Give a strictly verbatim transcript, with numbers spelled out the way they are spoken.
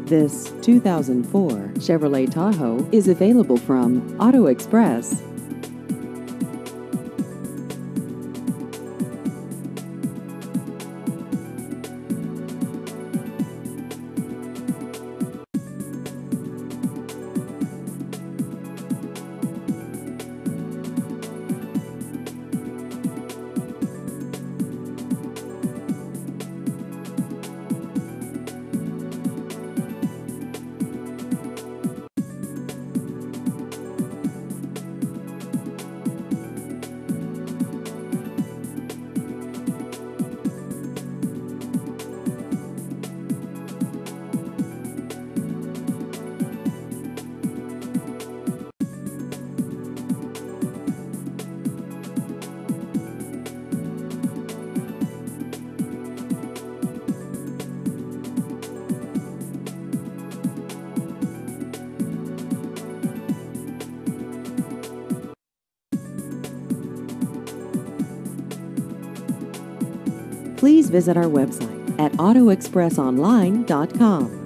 This two thousand four Chevrolet Tahoe is available from Auto Express. Please visit our website at auto express online dot com.